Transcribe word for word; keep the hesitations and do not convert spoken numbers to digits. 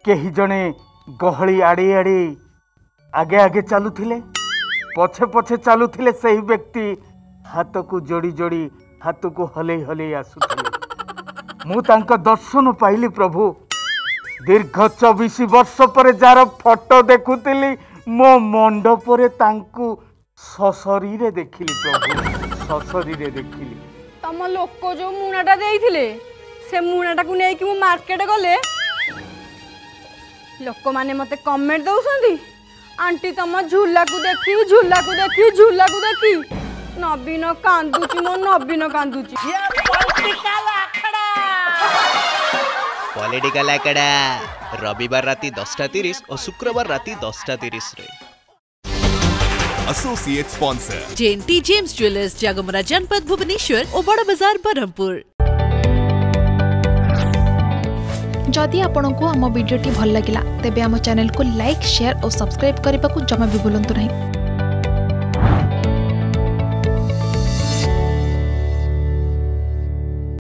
कही जड़े गहली आड़े आड़े आगे आगे चलुथिले पछे पछे चलुथिले सही व्यक्ति हाथ को जोड़ी जोड़ी हाथ को हले हले आसुथिले। मु तांका दर्शन पाइली प्रभु। दीर्घ चौबीस वर्ष पर जार फोटो देखुली मो मंडप रे तांकु सशरीरे देखिली प्रभु सशरीरे देखिली। तम लोक जो मुनाटा देइथिले से मुनाटा को नै कि मु मार्केट गले लोक माने मते कमेंट दउसंदी आंटी तम झूला को देखी झूला को देखी झूला को देखी नवीन कांदुची मो नवीन कांदुची। ये पॉलिटिकल आखड़ा पॉलिटिकल आखड़ा रविवार राति दसटा तीस और शुक्रवार राति दसटा तीस रे। Associate sponsor JNT gems jewellers Jagamara जनपद भुवनेश्वर और बड़ बाजार बरहमपुर। जदि आपंक आम भिडी भल लगा तेब आम चैनल को लाइक शेयर और सब्सक्राइब करने को जमा भी भूलु नहीं।